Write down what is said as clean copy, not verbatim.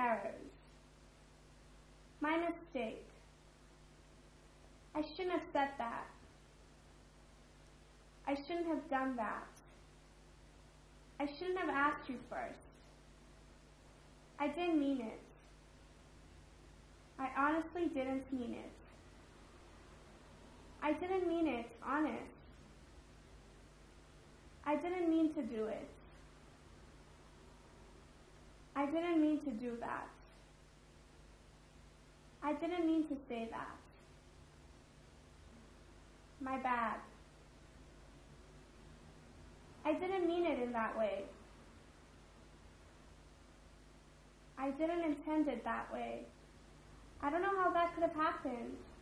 errors. My mistake. I shouldn't have said that. I shouldn't have done that. I shouldn't have asked you first. I didn't mean it. I honestly didn't mean it. I didn't mean it, honest. I didn't mean to do it. I didn't mean to do that. I didn't mean to say that. My bad. I didn't mean it in that way. I didn't intend it that way. I don't know how that could have happened.